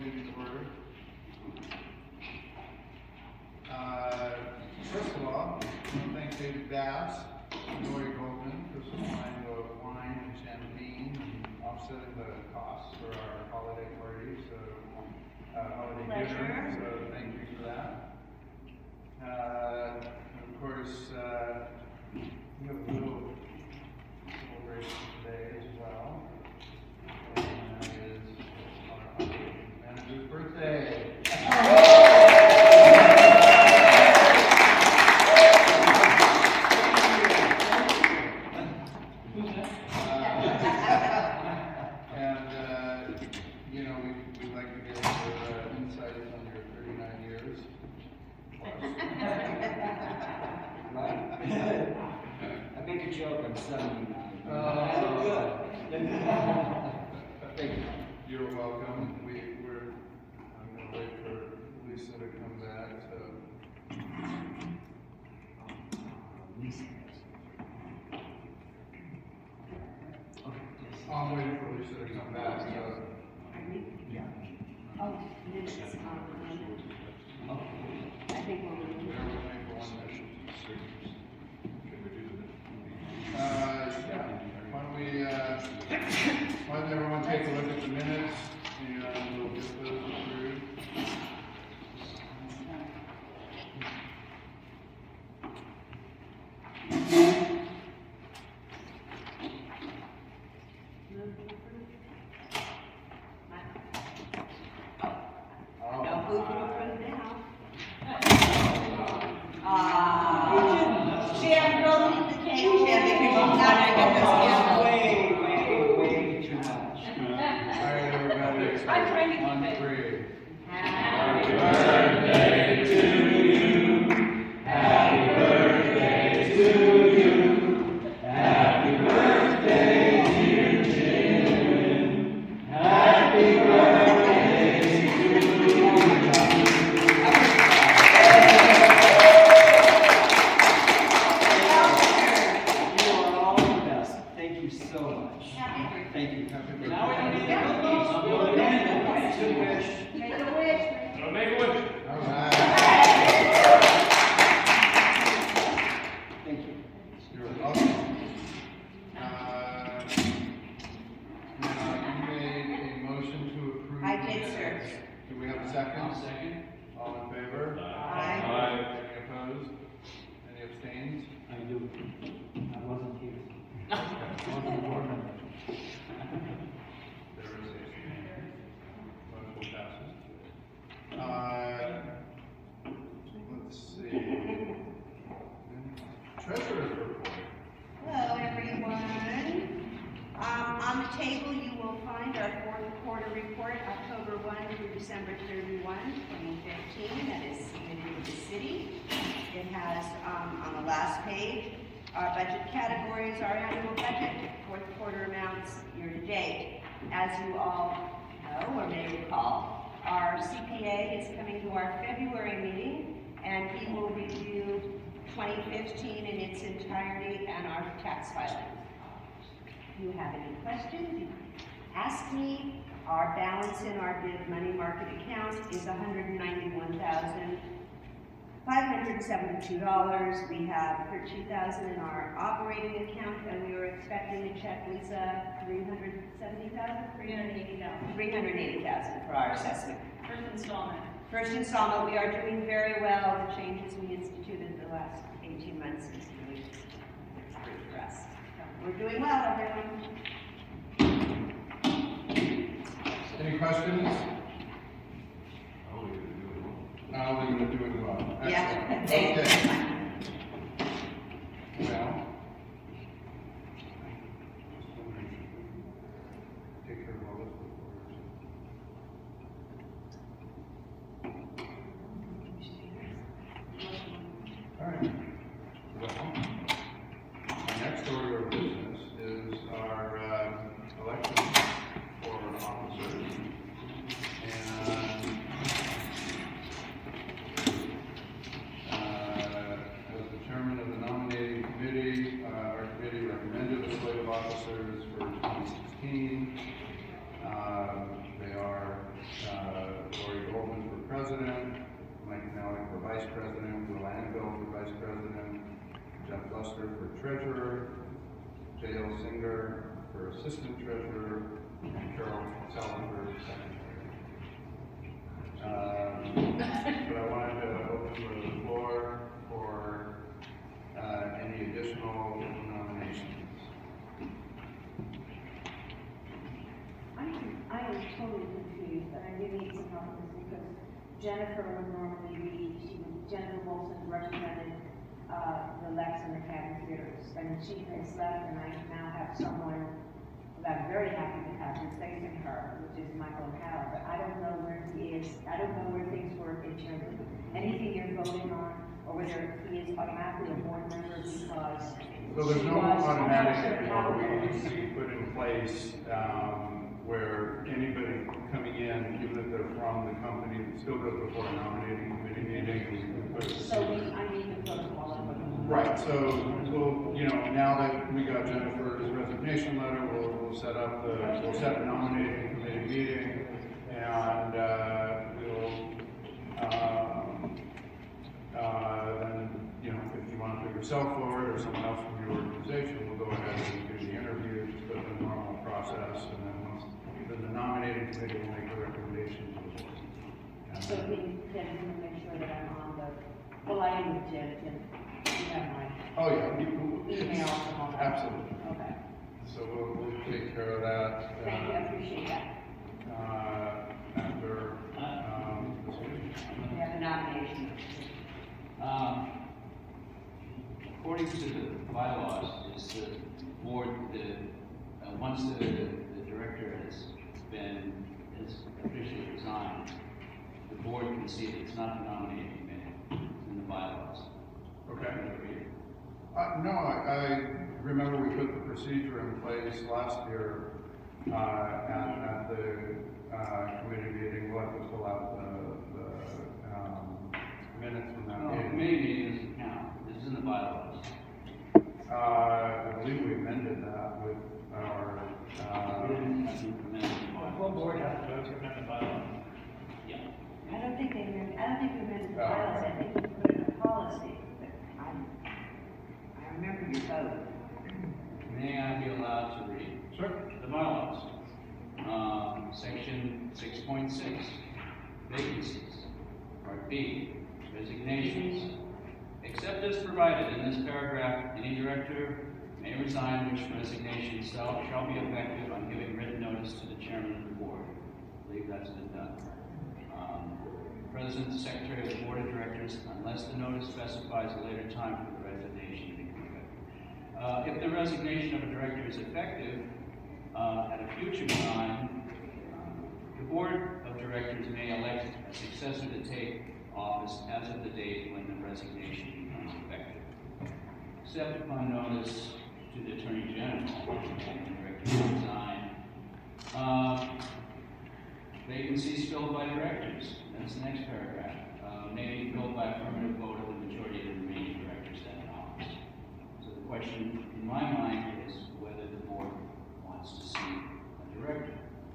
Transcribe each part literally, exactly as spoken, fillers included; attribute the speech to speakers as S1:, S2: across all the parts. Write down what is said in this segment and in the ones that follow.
S1: meeting to order. Uh, first of all, I want to thank David Bass and Lori Goldman for supplying the wine and champagne and offsetting the costs for our holiday party, so uh, holiday
S2: Pleasure.
S1: dinner. So thank you for that. Uh, of course, uh, we have a little celebration today as well. And that is our manager's birthday. And, uh, you know, we, we'd like to get your uh, insight on your thirty-nine years.
S3: I make a joke, I'm seventy-nine.
S1: Oh.
S3: Good. Thank you.
S1: You're welcome. We, we're, I'm gonna wait for Lisa to come back, so.
S3: Lisa.
S1: I'm waiting for Lisa to come back, so.
S3: Yeah.
S2: Oh, this is on the line. I think we're going
S1: Bear with me for one minute. Uh, yeah, why don't we, uh, why don't everyone take a look at the minutes, and we'll get those approved. Oh.
S2: No food to approve now. Ah, Shan, go eat the cake, Shan, because she's not gonna get this candle.
S3: Way, way, way too much.
S1: All right, everybody.
S4: I'm trying to keep
S1: On
S4: it.
S1: three.
S2: Happy
S1: birthday to you. Happy birthday to you. Happy birthday, dear Jim. Happy birthday to you.
S3: You are all the best. Thank you so much.
S2: Happy birthday.
S3: Thank you.
S1: Happy birthday.
S4: Now we don't need
S2: Yeah.
S4: cookies. I'm going to
S3: And
S4: end
S3: a good wish.
S2: Make a wish.
S4: I'll make a wish.
S1: All right.
S3: Thank you.
S1: You're welcome. Uh, now, you made a motion to approve.
S2: I
S1: the
S2: did, sir.
S1: minutes. Do we have a second?
S4: Second.
S1: All in favor?
S2: Aye.
S1: Any opposed? Any abstains?
S3: I do. I wasn't here. I wasn't a board member.
S1: There is a motion passes. Uh, let's see. Treasurer's report.
S2: Hello, everyone. Um, on the table, you will find our fourth quarter report, October first through December thirty-first, twenty fifteen, that is submitted to the city. It has, um, on the last page, our budget categories, our annual budget, fourth quarter amounts year-to-date. As you all know or may recall, our C P A is coming to our February meeting, and he will review twenty fifteen in its entirety and our tax filing. If you have any questions, you can ask me. Our balance in our bid money market account is one hundred ninety-one thousand five hundred seventy-two dollars. We have thirteen thousand dollars in our operating account, and we were expecting to check, Lisa, three hundred seventy thousand dollars?
S4: three hundred eighty thousand.
S2: three hundred eighty thousand dollars for our assessment.
S4: First installment.
S2: First installment, we are doing very well. The changes we instituted the last eighteen months is really great for us. We're doing well, everyone.
S1: Any questions? Oh, we're gonna do it well.
S2: Yeah.
S1: Excellent. Okay. Well. Take care of all this before. All right. Well, our next order of business is our uh, election for officers. And uh, as the chairman of the nominating committee, uh, our committee recommended a slate of officers for twenty sixteen. Uh, they are uh, president, Mike Nelly for vice president, Will Anvil for vice president, Jeff Luster for treasurer, J L Singer for assistant treasurer, and Carol Sullivan for secretary. Um, but I wanted to open the floor for uh, any additional nominations.
S5: I am, I am totally confused, and I do need some help with this because Jennifer would normally be, she was, Jennifer Wilson represented, uh, the Lex and the Cabin Theaters, and she has left, and I now have someone that I'm very happy to have replacing her, which is Michael O'Hara, but I don't know where he is, I don't know where things work in terms of anything you're voting on, or whether he is automatically a board member because
S1: So there's
S5: she
S1: no
S5: was
S1: automatic
S5: also
S1: rules we put in place, um, where anybody coming in, even if they're from the company, still goes before a nominating committee meeting. and we put it-
S5: So we, I need the protocol of it.
S1: Right, so we'll, you know, now that we got Jennifer's resignation letter, we'll, we'll set up the, we'll set a nominating committee meeting, and, uh, we'll, um, uh, then, you know, if you want to put yourself forward or someone else from your organization, we'll go ahead and do the interview, just go through the normal process, and then once, then the nominating committee will make a recommendation to the board. And
S5: So he can make sure that I'm on the, well, I am with Jen, Jen, you have my
S1: Oh, yeah. you-
S5: email and all that.
S1: Absolutely.
S5: Okay,
S1: So we'll, we'll take care of that.
S5: thank you, I
S1: uh,
S5: appreciate that.
S1: uh, after, um, this meeting.
S5: We have a nomination.
S3: Um, according to the bylaws, is the board, the, uh, once the, the director has been, has officially resigned, the board can see it, it's not the nominating committee, it's in the bylaws.
S1: Okay. Uh, no, I, I remember we put the procedure in place last year, uh, at, at the, uh, committee meeting. We'll have to fill out the, the, um, minutes from that
S3: No,
S1: meeting.
S3: committee meeting doesn't count, it's in the bylaws.
S1: Uh, I believe we amended that with our, uh,
S3: We didn't have to amend the bylaws.
S6: Full board has to vote to amend the bylaw.
S3: Yeah.
S5: I don't think they, amend- I don't think we amended the
S1: Oh.
S5: bylaws, I think we put in a policy, but I, I remember your vote.
S3: May I be allowed to read?
S1: sure.
S3: The bylaws. Um, section six point six, vacancies. Part B, resignations. Except as provided in this paragraph, any director may resign which resignation shall, shall be effective on giving written notice to the chairman of the board. I believe that's been done. Um, President, Secretary of the Board of Directors, unless the notice specifies a later time for the resignation to become effective. Uh, if the resignation of a director is effective, uh, at a future time, uh, the Board of Directors may elect a successor to take office as of the date when the resignation becomes effective. Except upon notice to the Attorney General, and the director to resign. Uh, vacancies filled by directors, that's the next paragraph, uh, may be filled by affirmative vote of the majority of the remaining directors then in office. So the question in my mind is whether the board wants to see a director.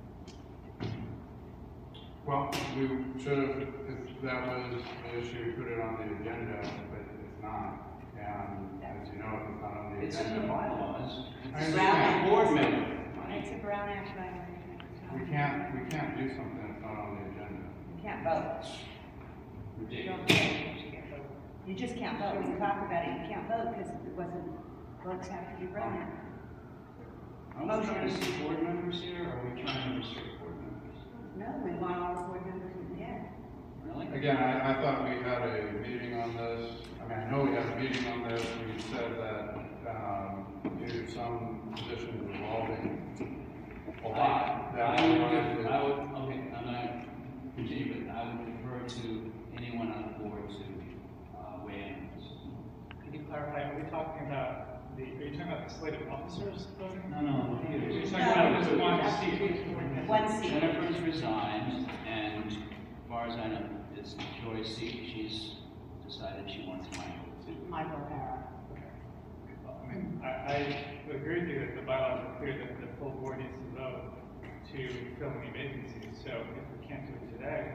S1: Well, we should have, if that was the issue, put it on the agenda, but it's not. And as you know, if it's not on the
S3: It's in the
S1: agenda.
S3: bylaws.
S1: I
S3: It's
S1: understand.
S3: a board member.
S2: It's a Brown Act violation.
S1: We can't, we can't do something that's not on the agenda.
S2: You can't vote. You
S3: Ridiculous.
S2: don't vote. You can't vote. You just can't vote. We talk about it, you can't vote because it wasn't, votes have to be Brown Act.
S3: Are we trying to see board members here, or are we trying to restrict board members?
S2: No, we want all the board members in the end.
S3: Really?
S1: Again, I, I thought we had a meeting on this. I mean, I know we had a meeting on this. We said that, um, due to some positions involving a lot, that
S3: I
S1: we
S3: would,
S1: wanted
S3: give-
S1: to.
S3: I would, okay, I'm not, continue, but I would refer to anyone on the board to, uh, weigh in on this.
S6: Can you clarify, are we talking about the, are you talking about the slate of officers voting?
S3: No, no, the
S6: You're
S3: theaters.
S6: talking about just one seat?
S2: One seat.
S3: Jennifer's resigned, and as far as I know, it's Joy's seat, she's decided she wants Michael to.
S5: Michael O'Hara.
S6: Well, I mean, I, I would agree with you that the bylaws are clear that the full board needs to vote to fill any vacancies, so if we can't do it today,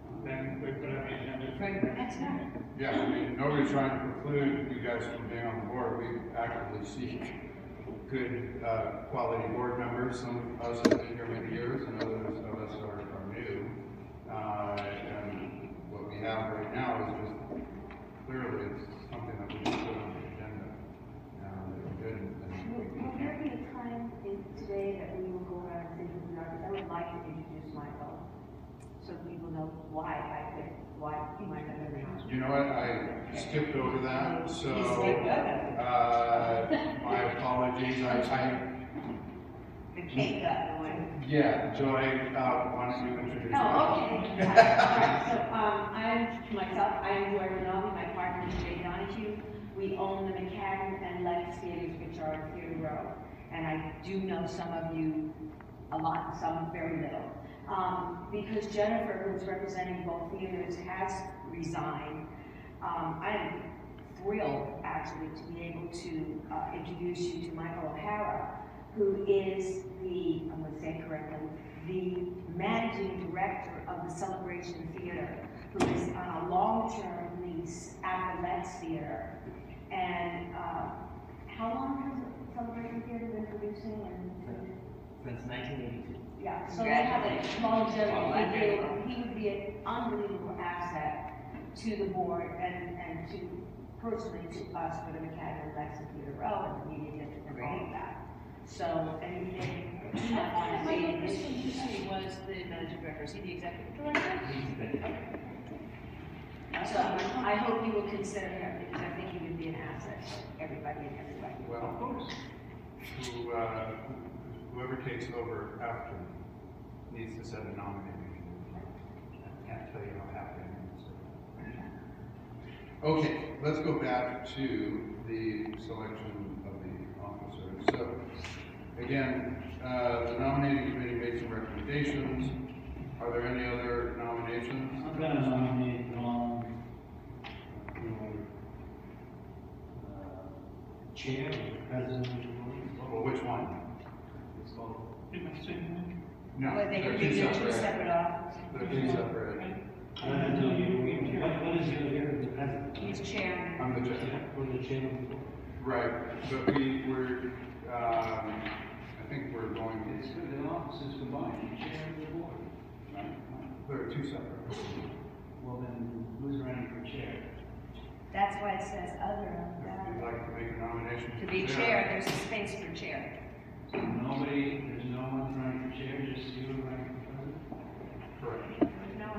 S6: then we put it on the agenda.
S2: Right, that's not.
S1: Yeah, I mean, nobody's trying to preclude you guys from being on the board. We actively seek good, uh, quality board members. Some of us have been here many years and others of us are, are new. Uh, and what we have right now is just clearly it's something that we should put on the agenda. Um, that we didn't.
S5: Will will there be a time in today that we will go around and say who we are? Because I would like to introduce myself, so people know why I picked, why my name is.
S1: You know what, I skipped over that, so,
S2: You skipped over.
S1: uh, my apologies, I, I,
S2: The cake up, the one.
S1: yeah, Joy, uh, why don't you introduce yourself?
S5: Oh, okay. All right, so, um, I'm, myself, I am Joy Rinaldi, my partner is Jay Donahue. We own the McCadden and Lex theaters, which are in Theater Row. And I do know some of you a lot, and some very little. Um, because Jennifer, who's representing both theaters, has resigned, um, I am thrilled, actually, to be able to uh, introduce you to Michael O'Hara, who is the, I'm going to say it correctly, the managing director of the Celebration Theater, who is on a long-term lease at the Lex Theater. And uh, how long has the Celebration Theater been producing? And
S7: Since nineteen eighty-two.
S5: yeah, so they have a longevity. He would- He would be an unbelievable asset to the board and, and to, personally to us for the McCadden and Lex Theater Row and the media district and all of that. So, and, and he might want to
S4: My
S5: say
S4: Chris
S5: this.
S4: Tucci was the managing director, is he the executive director?
S5: So I hope you will consider him because I think he would be an asset to everybody and everybody.
S1: Well, of course. Who, uh, whoever takes over after needs to set a nominating. I can't tell you how happy I am. Okay, let's go back to the selection of the officers. So, again, uh, the nominating committee made some recommendations. Are there any other nominations?
S7: I'm gonna nominate Ron for, uh, chair, or president of the board.
S1: Well, which one?
S7: It's called.
S6: Did I say anything?
S1: No,
S2: Well, they
S1: they're
S2: could
S1: two
S2: be two
S1: separate.
S2: separate offices.
S1: They're two separate.
S7: I don't know, you, what, what is your, your, the president?
S2: He's chairman.
S1: I'm the chair.
S7: For the chair of the board.
S1: Right, but we, we're, um, I think we're going,
S3: It's good, the offices combined, chair of the board. Right?
S1: they're two separate.
S3: Well, then, who's running for chair?
S2: That's why it says other on
S1: If
S2: that.
S1: you'd like to make a nomination.
S2: To be
S1: for
S2: chair, there's a space for chair.
S3: So nobody, there's no one running for chair, just you running for president?
S1: Correct.
S2: No.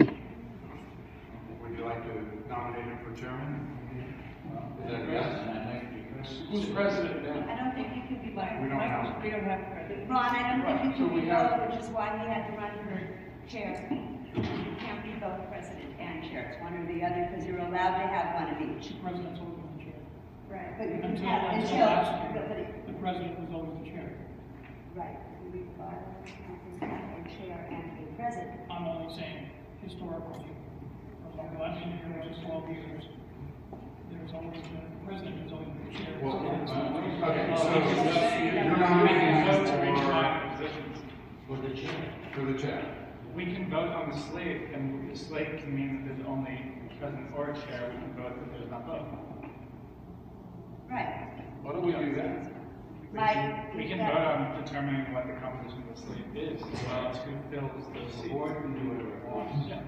S1: Would you like to nominate him for chairman?
S3: Well,
S1: Is that
S3: as
S1: yes?
S3: president, I'd like to be president.
S6: Who's president now?
S2: I don't think you could be vice.
S1: We don't have.
S4: We don't have a president.
S2: Ron, I don't think you
S1: So
S2: can
S1: we
S2: be
S1: have-
S2: both, which is why he had to run for chair. You can't be both president and chair, it's one or the other, because you're allowed to have one of each.
S8: The president's always the chair.
S2: Right. But you can
S8: Until-
S2: have,
S8: until
S2: until,
S8: last year.
S2: but- but it-
S8: The president was always the chair.
S2: right, you require a chair and a president.
S8: I'm only saying historically, from the last year, which is twelve years, there's always been, the president has always been the chair.
S1: Well,
S8: So it's-
S1: uh, okay,
S6: Oh,
S1: so
S6: we can vote-
S1: you're
S6: we
S1: nominating
S6: can
S1: him
S6: vote to
S1: for,
S6: recombine positions.
S7: For the chair.
S1: for the chair.
S6: We can vote on the slate, and the slate can mean that there's only a president or a chair. We can vote that there's not both.
S2: Right.
S1: Why don't we do that?
S6: We
S2: Like,
S6: can, we can
S2: that-
S6: vote on determining what the composition of the slate is, as well as who fills those
S3: The
S6: seats.
S3: board can do whatever it wants.
S6: Yeah.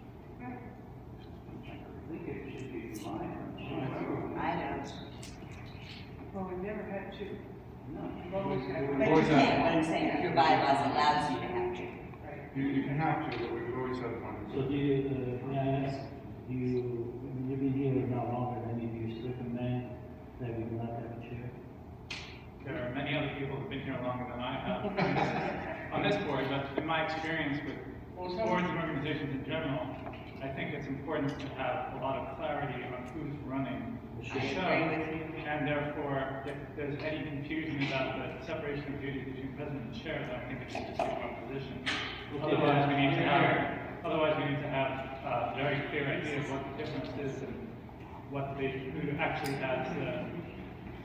S3: I think it should be combined.
S2: I don't.
S4: Well, we've never had two.
S3: No.
S4: We've always had.
S2: But you
S1: Always have-
S2: can't, what I'm saying, your bylaws allows you to have to.
S1: You, you can have to, but we've always had one.
S7: So do you, uh, may I ask, do you, I mean, you've been here now longer than me, do you still recommend that we do not have a chair?
S6: There are many other people who've been here longer than I have on this board, but in my experience with boards and organizations in general, I think it's important to have a lot of clarity on who's running the
S2: I
S6: show.
S2: agree with you.
S6: And therefore, if there's any confusion about the separation of duties between president and chair, then I think it should just be one position. Otherwise, we need to have, otherwise we need to have a very clear idea of what the difference is and what the, who actually has the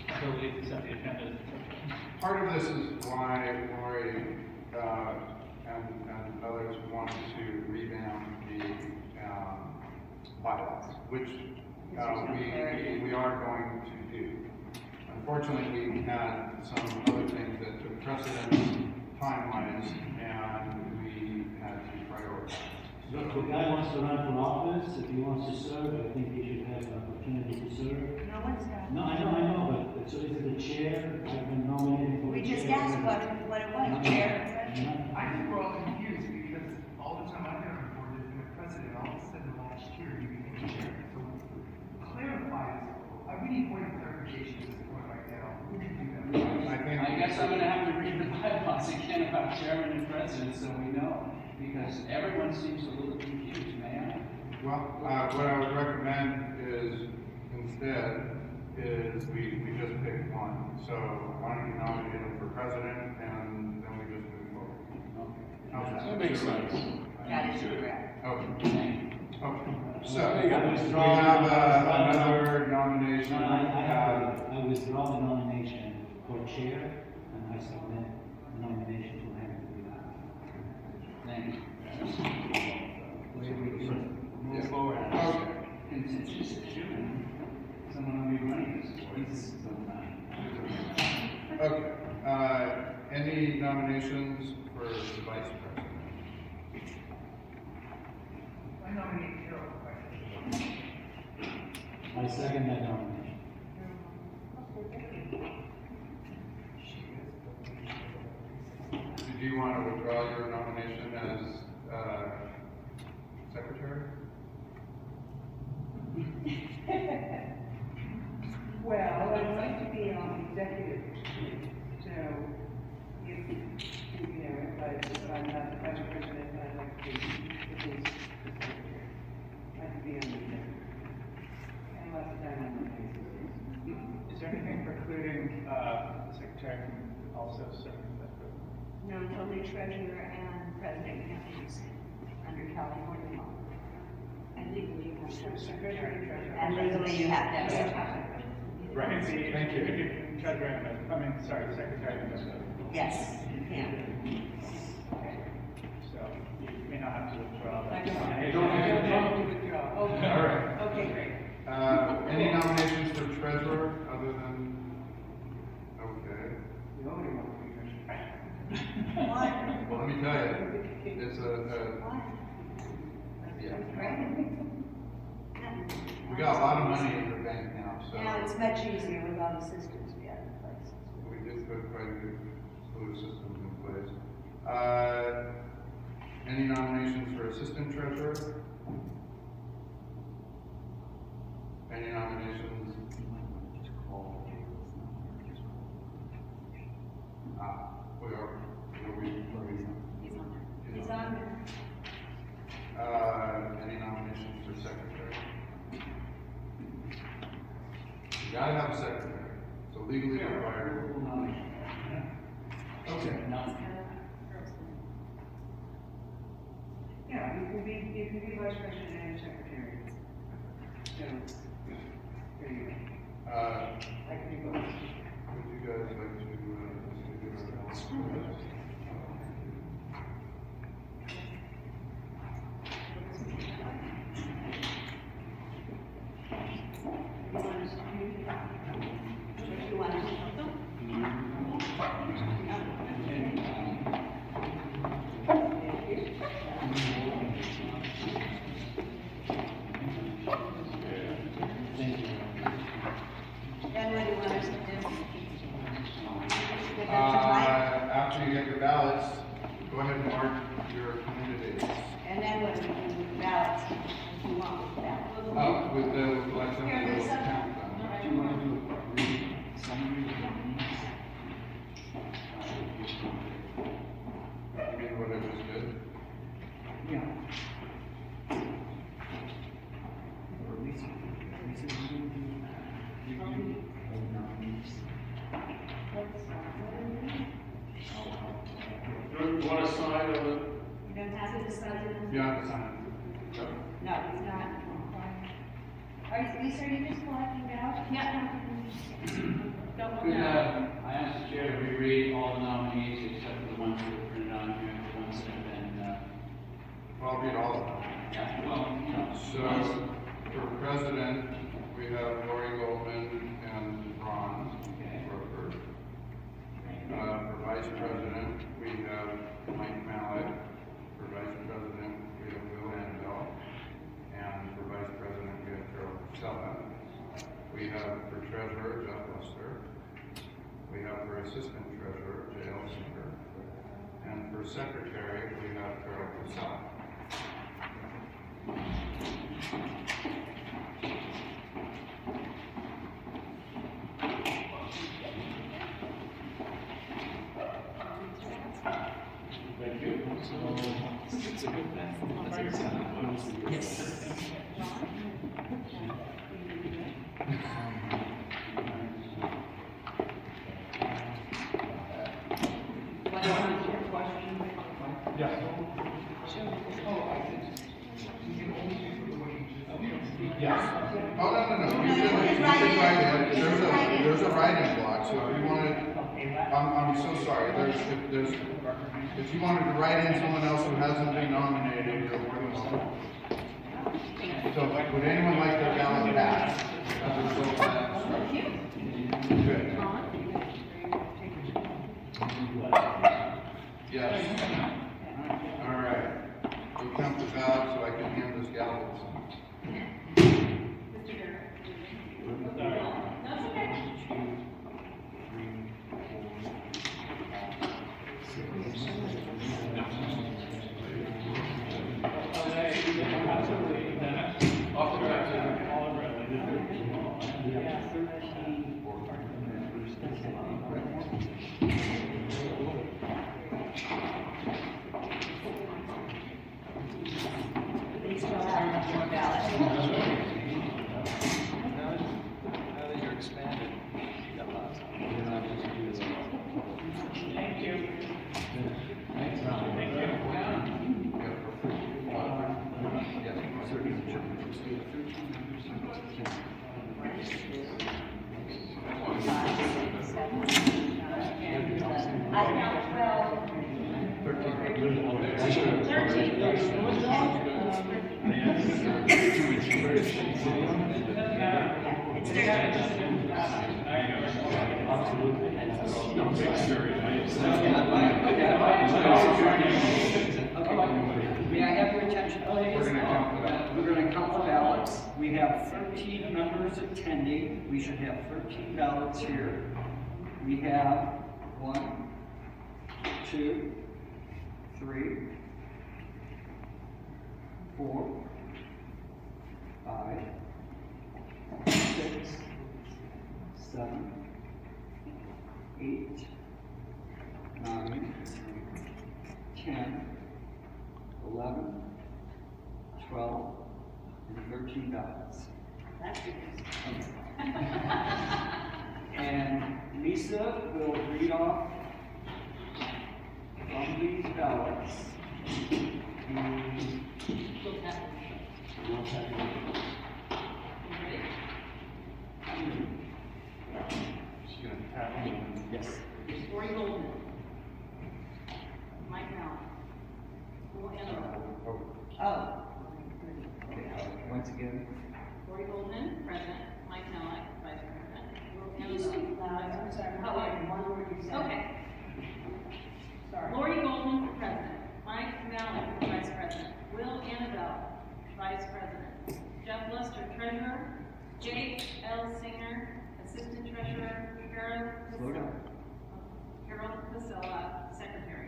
S6: ability to set the agenda.
S1: Part of this is why Lori, uh, and, and others wanted to revamp the, um, bylaws, which, uh, we, we, we are going to do. Unfortunately, we had some other things that took precedence time-wise, and we had to prioritize.
S7: Look, the guy wants to run for office, if he wants to serve, I think he should have an opportunity to serve.
S2: No one's got.
S7: No, I know, I know, but, so is it the chair, I've been nominated for
S2: We
S7: the
S2: just
S7: chair.
S2: asked what, what it was, Chair.
S7: No.
S9: I think we're all confused because all the time I've been on board, there's been a precedent, all of a sudden last year you became chair. So clarify this. I really need point of clarification at this point right now. Who can do that?
S1: I think.
S3: I guess I'm gonna have to read the bylaws again about chairman and president, so we know, because everyone seems a little confused, may I?
S1: Well, uh, what I would recommend is, instead, is we, we just pick one. So why don't you nominate him for president, and then we just move forward. How's
S3: That makes sense.
S2: That is correct.
S1: Okay. Okay. So,
S7: I
S1: we
S7: withdraw-
S1: have uh, another nomination.
S7: No, I, I have,
S1: Uh,
S7: I withdraw the nomination for chair, and I submit the nomination to him to be that.
S3: Thank you. We, we can move forward.
S1: Okay.
S3: Contentious issue, and someone will be running this place sometime.
S1: Okay. Uh, any nominations for the vice president?
S9: I nominate Carol.
S7: I second that nomination.
S1: Did you want to withdraw your nomination as uh, secretary?
S4: Well, I'd like to be on the executive committee, so if, you know, if I, if I'm not the vice president, I'd like to be, at least, the secretary. I could be on the executive. And less time on the basis.
S6: Is there anything precluding, uh, the secretary from also serving as the
S2: No, it's only treasurer and president you have to use under California law. And legally you have to have a secretary. And legally you have to have a secretary.
S6: Right.
S1: Thank you.
S6: You could treasurer and, I mean, sorry, secretary and president.
S2: Yes, you can.
S6: So you may not have to withdraw
S4: I
S6: that.
S4: don't, I
S6: nomination.
S4: don't, I don't withdraw. Okay.
S1: All right.
S4: Okay, great.
S1: Uh, any nominations for treasurer other than, okay.
S4: You only want to be treasurer.
S2: Why?
S1: Well, let me tell you, it's a, a
S2: Why?
S1: yeah.
S2: Right?
S1: We got a lot of money in the bank now, so
S2: Now it's much easier with all the systems we have in place.
S1: we did put quite a good slew of systems in place. Uh, any nominations for assistant treasurer? Any nominations? Ah, we are, we, we, we.
S2: He's on there. He's on there.
S1: Uh, any nominations for secretary? You gotta have a secretary, so legally required. Okay.
S3: No.
S4: Yeah, you can be, you can be vice president and secretary. So, there you go.
S1: Uh,
S4: I can be both.
S1: would you guys like to, uh, let's do our
S2: You want to?
S7: Thank you.
S2: Then what do you want us to do? Give
S1: Uh,
S2: them some light?
S1: after you get your ballots, go ahead and mark your candidates.
S2: And then what do we do with the ballots? If you want with the ballots?
S1: Oh, with the, with like some
S2: Here,
S1: little
S2: there's some.
S1: countdown.
S3: Do you want to do a read, summary?
S1: You mean what I just did?
S3: Yeah.
S1: You want to sign of it?
S2: You don't have to decide it?
S1: You have to sign it.
S2: No, it's not. Are you, Lisa, are you just collecting ballots? Yeah. Don't look
S3: Could,
S2: at
S3: uh, I asked the chair to reread all the nominees except for the ones that were printed on here, the ones that have
S1: for secretary, we have Carol Purcell.
S7: Thank you.
S10: It's a good match. Yes.
S1: Yes. Yes. Oh, no, no, no. You can, you can write in. There's a, there's a write-in block, so if you wanted, I'm, I'm so sorry, there's, if there's, if you wanted to write in someone else who hasn't been nominated, you're more than welcome. So, would anyone like their ballot passed as a result of that instruction? Good. Yes. All right. We'll count the ballots so I can hand this gavel.
S2: They still have much more ballots.
S10: Now that you're expanded, you got lots. You're not just do this.
S6: Thank you.
S7: Thanks, Ron.
S6: Thank you.
S2: I count twelve.
S11: May I have your attention, please?
S1: We're gonna count the ballots.
S11: We're going to count the ballots. We have thirteen members attending. We should have thirteen ballots here. We have one, two, three, four, five, six, seven, eight, nine, ten, eleven, twelve, and thirteen ballots.
S2: That's good.
S11: And Lisa will read off from these ballots.
S1: She's gonna tap me.
S11: Yes.
S12: Lori Goldman. Mike Mallon. Will Enlow.
S2: Oh.
S11: Okay, once again.
S12: Lori Goldman, President. Mike Mallon, Vice President. Will
S5: Can you speak loud? I'm sorry, I'm not hearing one word you said.
S12: Okay.
S5: Sorry.
S12: Lori Goldman for President. Mike Mallon for Vice President. Will Annabelle, Vice President. Jeff Lester, Treasurer. Jake L. Singer, Assistant Treasurer. Carol.
S11: Slow down.
S12: Carol Pasella, Secretary.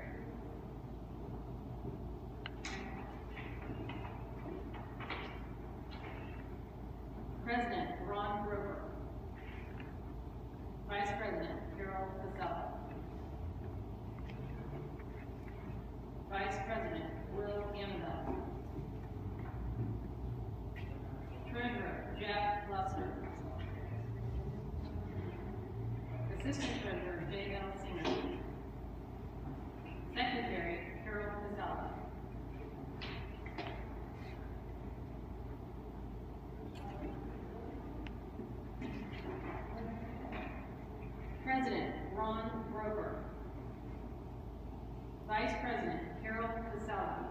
S12: President, Ron Grover. Vice President, Carol Pasella. Vice President, Will Annabelle. Treasurer, Jeff Lusser. Assistant Treasurer, J L. Singer. Secretary, Carol Pasella. President, Ron Grover. Vice President, Carol Pasella.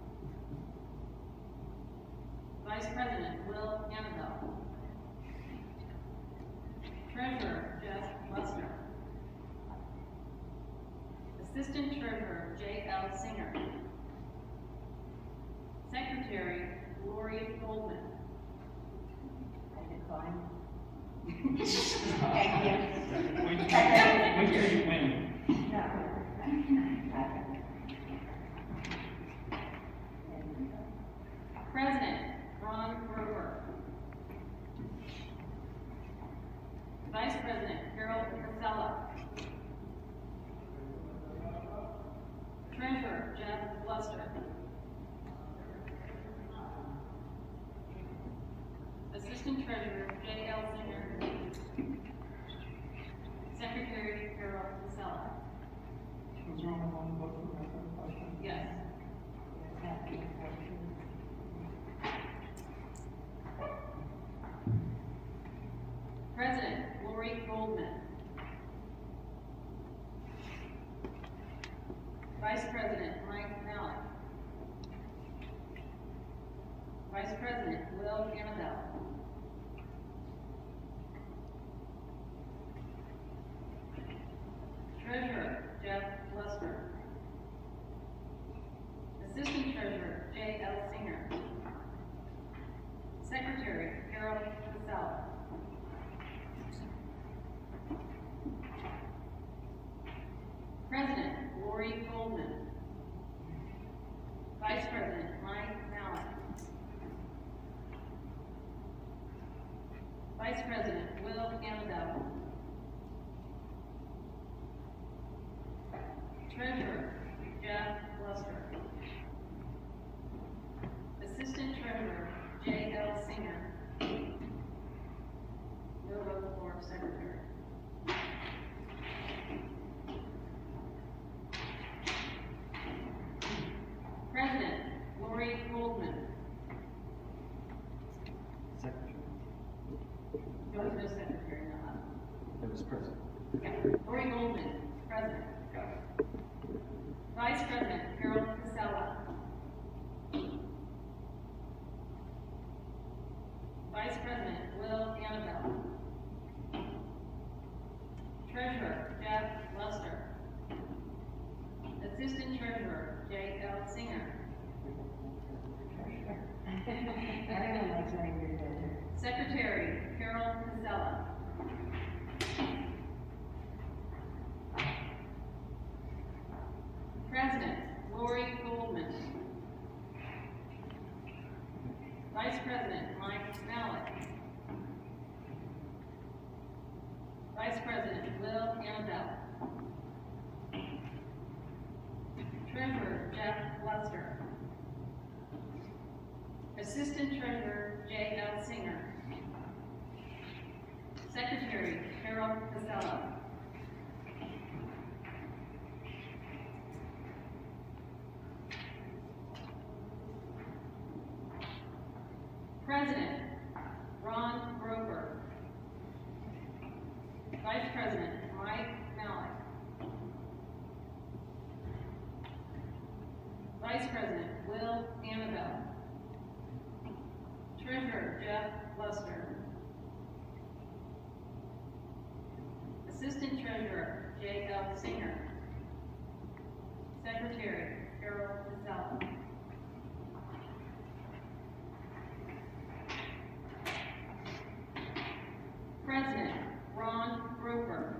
S12: Vice President, Will Annabelle. Treasurer, Jeff Lusner. Assistant Treasurer, J L. Singer. Secretary, Lori Goldman.
S2: I decline.
S6: Wait till
S2: Thank you.
S6: wait till you win.
S2: No.
S12: Luster. Assistant Treasurer, J L Singer. Secretary, Carol Casella.
S8: Was there only one vote for that question?
S12: Yes. President, Lori Goldman. Vice President, Mike Mallett. Vice President, Will Annabelle. Treasurer, Jeff Luster. Assistant Treasurer, J L Singer. Secretary, Carol Casella. President, Lori Goldman. Vice President, Mike Mallett. Vice President, Will Annabelle. Treasurer, Jeff Luster. Assistant Treasurer, J L Singer. No vote for Secretary. President, Lori Goldman.
S11: Secretary.
S12: No, there's no Secretary now.
S11: That was president.
S12: Yeah, Lori Goldman, President.
S11: Got it.
S12: Vice President, Carol Casella. Vice President, Will Annabelle. Treasurer, Jeff Luster. Assistant Treasurer, J L Singer.
S4: Everyone likes having good treasurer.
S12: Secretary, Carol Casella. President, Lori Goldman. Vice President, Mike Mallett. Vice President, Will Annabelle. Treasurer, Jeff Luster. Assistant Treasurer, J L Singer. Secretary, Carol Casella. President, Ron Grover. Vice President, Mike Mallett. Vice President, Will Annabelle. Treasurer, Jeff Luster. Assistant Treasurer, J L Singer. Secretary, Carol Casella. President, Ron Grover.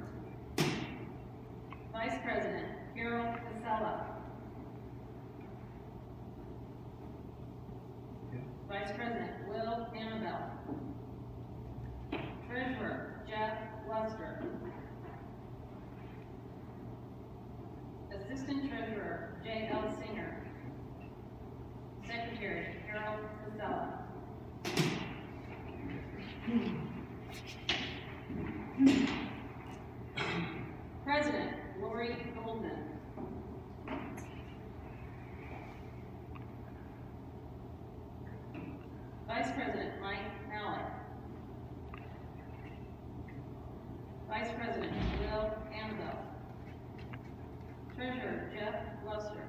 S12: Vice President, Carol Casella. Vice President, Will Annabelle. Treasurer, Jeff Luster. Assistant Treasurer, J L Singer. Secretary, Carol Casella. President, Lori Goldman. Vice President, Mike Mallett. Vice President, Will Annabelle. Treasurer, Jeff Luster.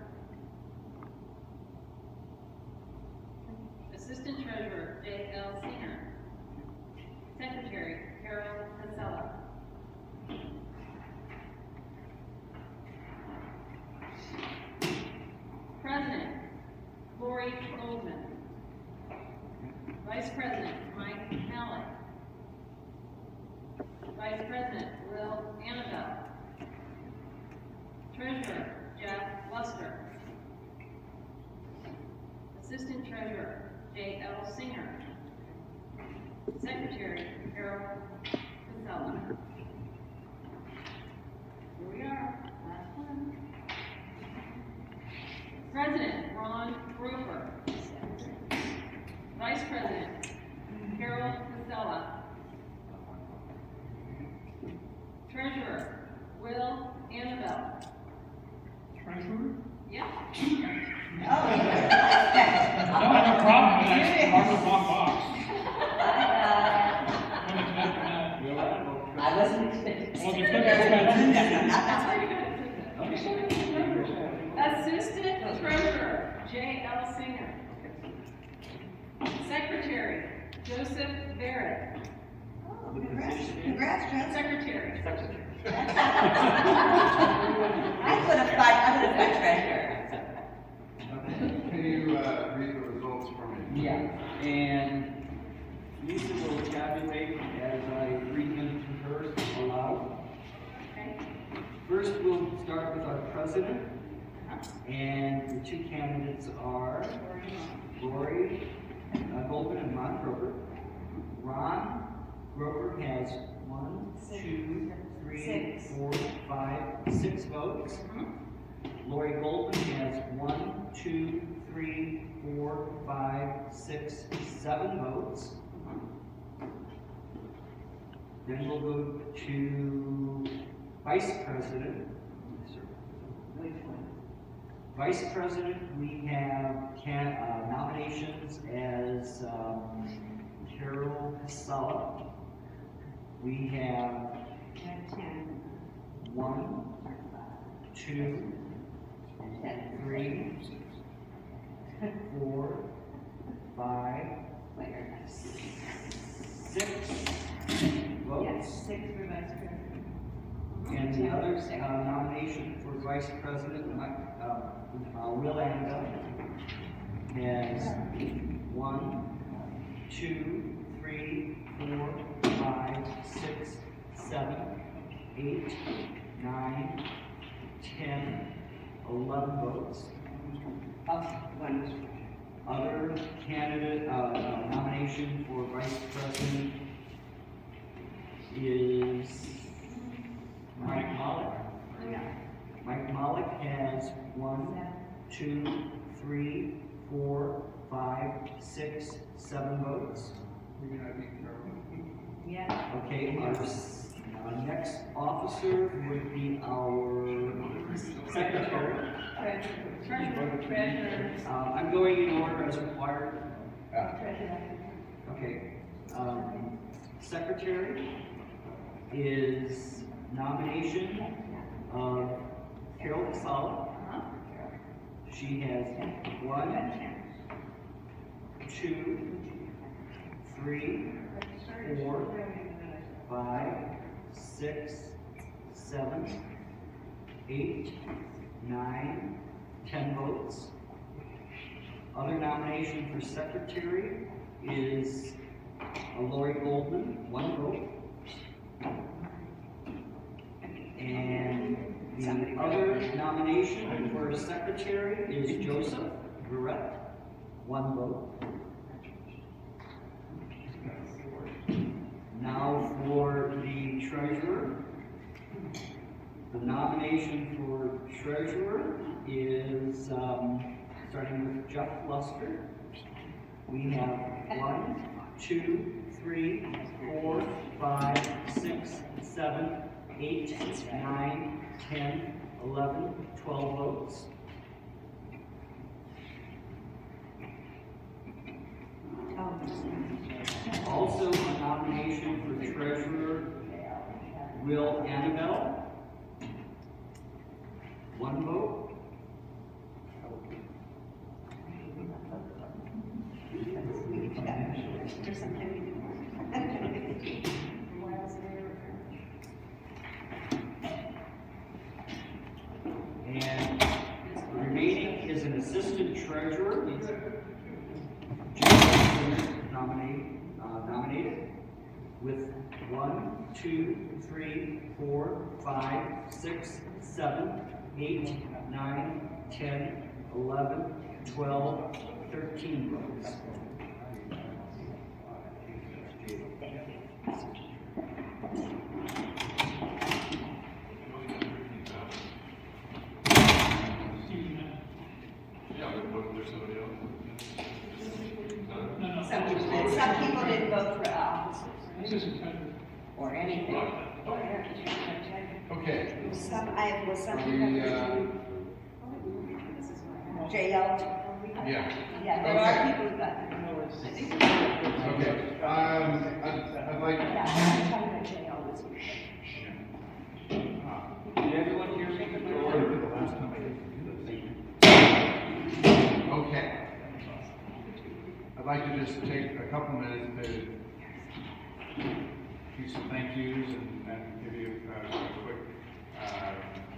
S12: Assistant Treasurer, J L Singer. Secretary, Carol Casella. President, Lori Goldman. Vice President, Mike Mallett. Vice President, Will Annabelle. Treasurer, Jeff Luster. Assistant Treasurer, J L Singer. Secretary, Carol Casella. Here we are, last one. President, Ron Roper. Vice President, Carol Casella. Treasurer, Will Annabelle.
S8: Treasurer?
S12: Yeah.
S8: I don't have a problem with that, mark the wrong box. When it's meant for that.
S2: I wasn't expecting.
S8: Well, you're looking
S12: Assistant Treasurer, J L Singer. Secretary, Joseph Barrett.
S2: Congrats, congrats, Joe.
S12: Secretary.
S2: I could have thought, I would have been treasurer.
S1: Can you, uh, read the results for me?
S11: Yeah, and Lisa will tabulate as I read them to her aloud.
S12: Okay.
S11: First, we'll start with our president, and the two candidates are Lori uh, Goldman and Ron Grover. Ron Grover has one, two, three, four, five, six votes. Lori Goldman has one, two, three, four, five, six, seven votes. Then we'll go to Vice President. Vice President, we have can, uh, nominations as um, Carol Casella. We have one, two, three, four, five, six votes.
S5: Yes, six for vice president.
S11: And the other uh, nomination for vice president, Mike, uh, uh, Will Annabelle, has one, two, three, four, five, six, seven, eight, nine, ten, eleven votes. Other candidate uh, uh, nomination for vice president is Mike Malik. Mike Malik has one, two, three, four, five, six, seven votes.
S1: Maybe not be Carol.
S5: Yeah.
S11: Okay, our s- uh, next officer would be our secretary.
S12: Treasurer. Treasurer.
S11: Um, I'm going in order as required.
S5: Treasurer.
S11: Okay. Um, secretary is nomination of Carol Casella. She has one, two, three, four, five, six, seven, eight, nine, ten votes. Other nomination for secretary is uh, Lori Goldman, one vote. And the other nomination for secretary is Joseph Barrett, one vote. Now for the treasurer. The nomination for treasurer is, um, starting with Jeff Luster. We have one, two, three, four, five, six, seven, eight, nine, ten, eleven, twelve votes. Also a nomination for treasurer, Will Annabelle. One vote. And the remaining is an assistant treasurer. Nominate, uh, nominated with one, two, three, four, five, six, seven, eight, nine, ten, eleven, twelve, thirteen votes.
S1: there's somebody else?
S8: No, no.
S2: Some people did, some people didn't vote for officers,
S8: Assistant treasurer.
S2: or anything.
S1: Okay.
S2: Some, I, was some
S1: Are
S2: people.
S1: we, uh,
S2: J L.
S1: yeah.
S2: Yeah, there are people who got the
S1: Okay, um, I'd, I'd like.
S2: Yeah, I'm talking about J L was.
S11: Did everyone hear me?
S1: Okay. I'd like to just take a couple minutes to do some thank yous and, and give you a, a quick, uh,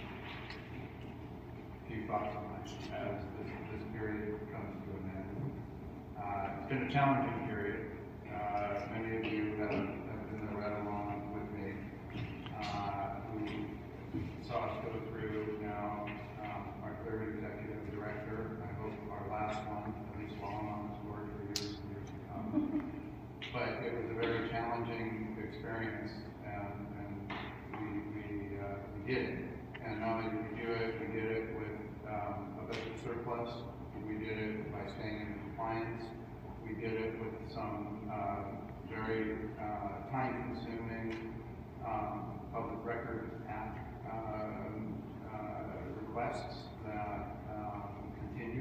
S1: few thoughts on that as this, this period comes to an end. Uh, it's been a challenging period. Uh, many of you have, have been right along with me, uh, who saw us go through now um, our third executive director. I hope our last one, at least while I'm on this board for years and years to come. But it was a very challenging experience, and, and we, we, uh, we did it. And not only did we do it, we did it with um, a budget surplus. We did it by staying in compliance. We did it with some uh, very uh, time-consuming um, public record act um, uh, requests that um, continue.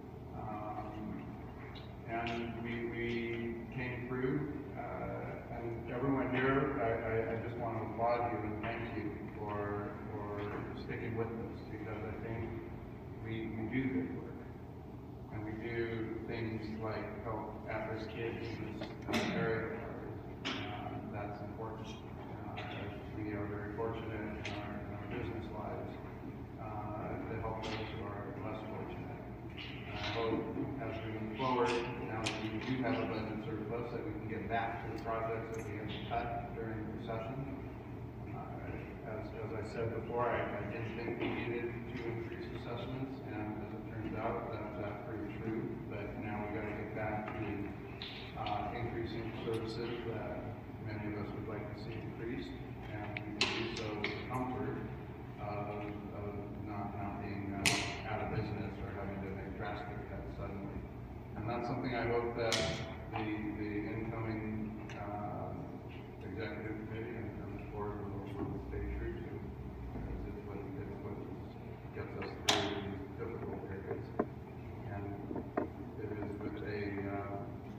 S1: Um, and we, we came through, uh, and everyone here, I, I, I just want to applaud you and thank you for, for sticking with us, because I think we, we do good work. And we do things like help at-risk kids in this uh, area. Uh, that's important. Uh, we are very fortunate in our, in our business lives uh, to help those who are less fortunate. And I hope as we move forward, now that we do have a budget surplus, that we can get back to the projects that we have cut during the recession. Uh, as, as I said before, I, I didn't think we needed to increase assessments, and as it turns out, that, that's pretty true. But now we got to get back to uh, increasing services that many of us would like to see increased, and we can do so with the comfort of, of not, not being uh, out of business or having to make drastic cuts suddenly. And that's something I hope that the, the incoming uh, executive committee and, and the board will, will stay true to, because it's what, it's what gets us through these difficult periods. And it is with a, uh,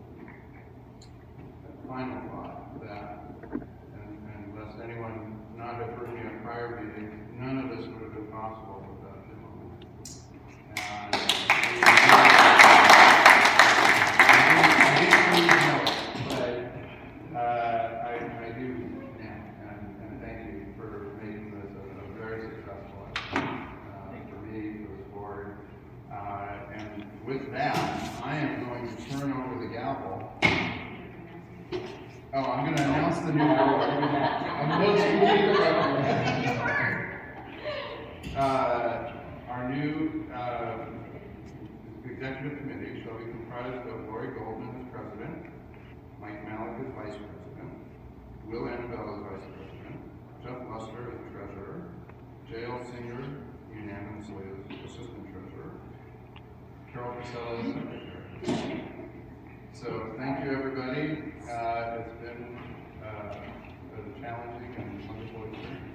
S1: a final thought that, and, and lest anyone not have heard me at prior meetings, none of this would have been possible without you. And I didn't really know it, but uh, I, I do now, and, and thank you for making this a, a very successful effort uh, for me, for the board. Uh, and with that, I am going to turn over the gavel. Oh, I'm going to announce the new board. I'm most uh, Our new uh, executive committee shall be comprised of Lori Goldman as president, Mike Malik as vice president, Will Annabelle as vice president, Jeff Luster as treasurer, J L Singer unanimously as assistant treasurer, Carol Casella as secretary. So thank you, everybody. Uh, it's been uh, a challenging and wonderful experience.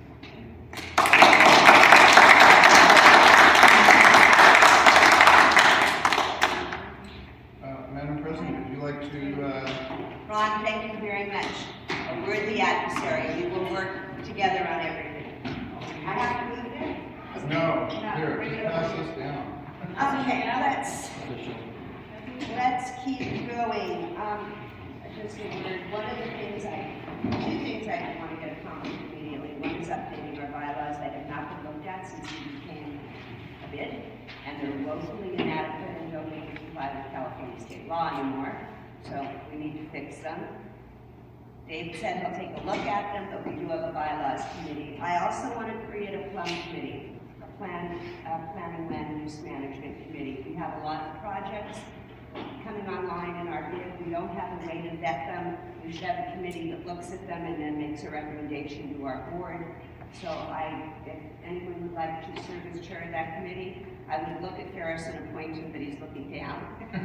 S1: Uh, Madam President, would you like to? Uh...
S2: Ron, thank you very much. A worthy adversary. We will work together on everything. I have to move it?
S1: No,
S2: No,
S1: here,
S2: bring
S1: just
S2: it
S1: pass
S2: over.
S1: this down.
S2: Okay, let's, let's keep going. Um, just a word, one of the things I, two things I want to get accomplished immediately. One is updating our bylaws that have not been looked at since we became a bid, and they're woefully inadequate and don't make it comply with California state law anymore. So we need to fix them. Dave said he'll take a look at them, but we do have a bylaws committee. I also want to create a plum committee, a plan, uh, planning land use management committee. We have a lot of projects coming online in our bid. We don't have a way to vet them. We should have a committee that looks at them and then makes a recommendation to our board. So I, if anyone would like to serve as chair of that committee, I would look at Ferris and appoint him, but he's looking down.